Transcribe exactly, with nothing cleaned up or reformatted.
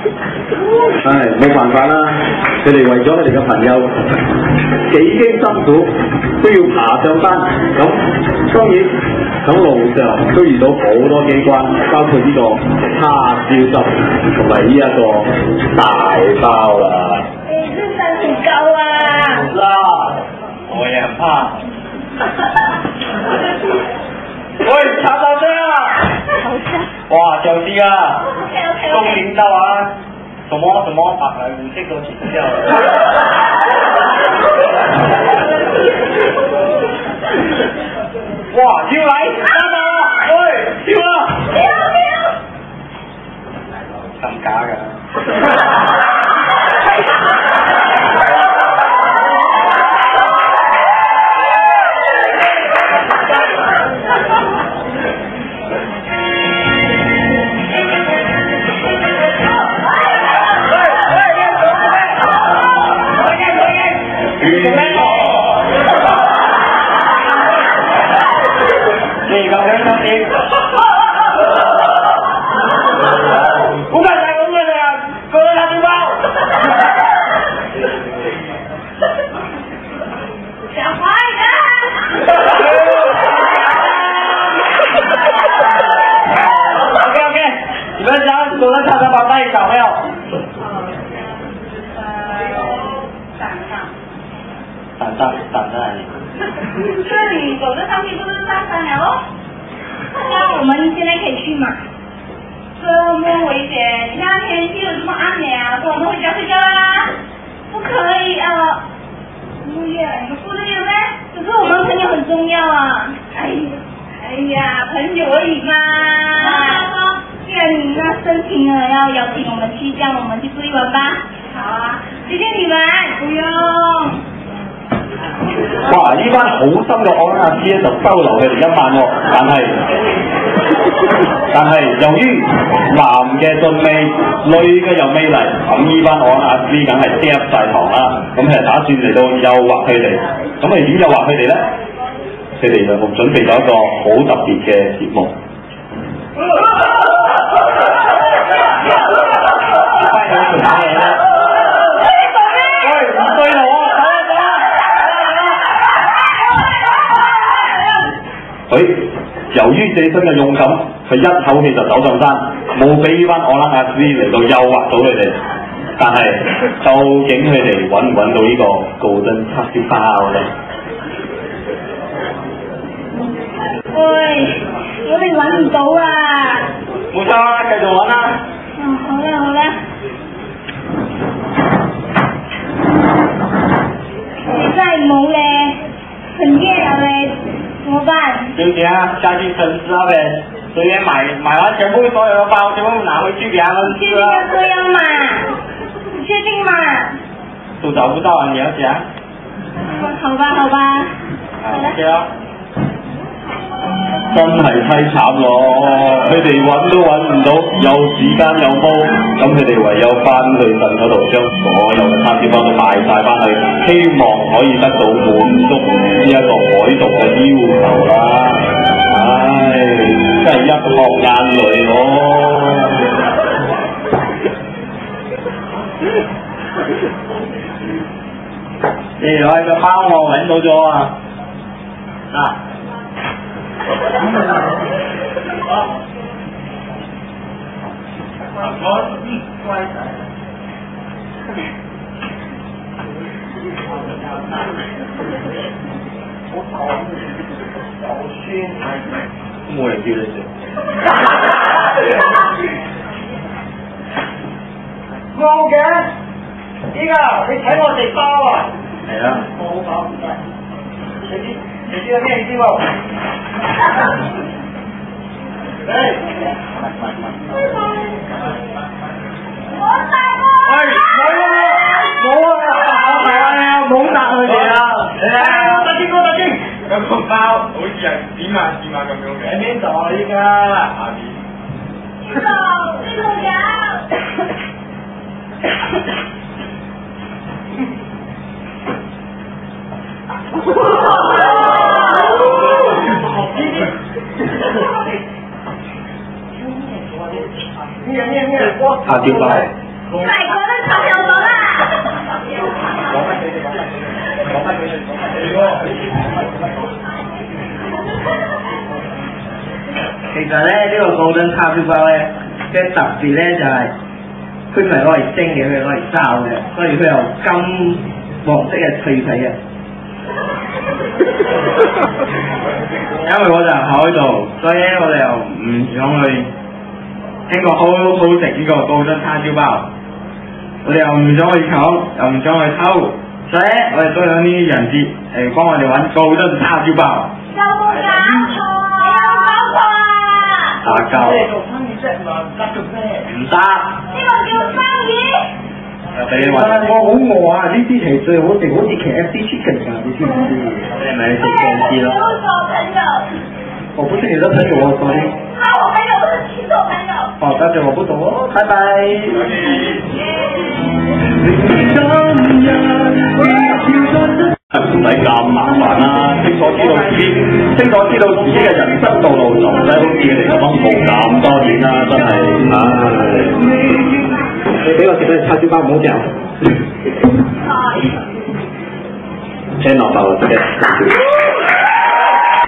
唉，冇辦法啦，佢哋為咗佢哋嘅朋友幾經辛苦都要爬上山，咁當然喺路上都遇到好多機關，包括呢個叉燒汁同埋呢一個大包啦。 你真係唔夠啊！ 啦，我也很怕。喂，查到車啦！哇，小心啊！公領導啊！什麼什麼白來胡色都剪掉了。哇，跳嚟，啱啊！喂，跳啊！跳跳！咁假㗎。你咁樣得點？好快晒咁嘅你啊！過嚟拿電包。 小壞人。 OK OK， 你們想躲在查查寶袋找沒有？山上，山在哪裡？ 這裡走着上去就是上山了哦。那我們現在可以去嗎？這麼危險，你看天氣又這麼暗了，說我們回家睡覺啦？不可以啊！木月，你們負責任咩？可是我們朋友很重要啊！哎呀，哎呀，朋友而已嘛。既然你那申請了要邀請我們去，這樣我們去住一晚吧。好啊，謝謝你們，不用。 哇！呢班好心嘅安亞師咧就收留佢哋一晚喎，但係但係由於男嘅仲未，女嘅又未嚟，咁呢班安亞師梗係嗒晒糖啦。咁佢係打算嚟到誘惑佢哋，咁係點誘惑佢哋咧？佢哋就準備咗一個好特別嘅節目。佢由於這身嘅勇敢，佢一口氣就走上山，冇俾呢班我啦亞斯嚟到誘惑到佢哋。但係究竟佢哋揾唔揾到呢個高登叉燒包咧？ 喂，我哋揾唔到啊！ 冇錯啦，繼續揾啦。 嗯，好啦好啦。你真係冇咧，很夜了咧。怎麼辦？ 小姐啊，下去城市那邊隨便買買完全部所有的包，全部拿回去給他們吃啊！ 這樣嘛？你確定嘛？ 都找不到啊！你要講？ 好吧好吧。 好啦。OK 啊。 真係凄慘咯！佢哋揾都揾唔到，有時間有煲，咁佢哋唯有翻去鎮嗰度將所有嘅叉燒包都賣晒翻去，希望可以得到滿足呢一個海盜嘅要求啦。唉，真係一殼眼淚咯！ 你攞個包我揾到咗啊！嗱。冇人叫你食。冇嘅，依家你請我食包啊？係啊。我好飽唔該。你知你知道咩意思冇？哎， 我大哥。 哎，冇啊，冇啊，係啊，冇答佢哋啊！嚟啊，大堅哥，大堅，有個包好似係點啊點啊咁樣嘅。喺邊度啊？依家下邊。 呢度呢度有。 叉燒包。 實咧呢個高登叉燒包咧嘅特別咧就係佢唔係攞嚟蒸嘅，佢係攞嚟炸嘅，所以佢有金黃色嘅脆皮嘅。因為我就考喺度，所以咧我哋又唔想去聽過好好食呢個高登叉燒包，我哋又唔想去搶，又唔想去偷，所以咧我哋都有啲人質嚟幫我哋揾高登叉燒包。 有冇搞錯？有冇搞錯啊？ 打交。 你做生意啫嘛，唔得做咩？ 唔得。 呢個叫生意。 又俾你揾。 我好餓啊！呢啲係最好食，好似 K F C chicken 㗎，你知唔知？ 你係咪食 K F C 咯？ 我做朋友。 我不是你的朋友，我說你。 好，我朋友不是你做朋友。 好，大家我不懂哦，拜拜。 唔使咁麻煩啦，清楚知道自己，清楚知道自己嘅人生道路，就唔使好似你哋咁樣冒咁多年啦，真係，唉。 你俾我食咗叉燒包唔好嚼。 聽落就即係。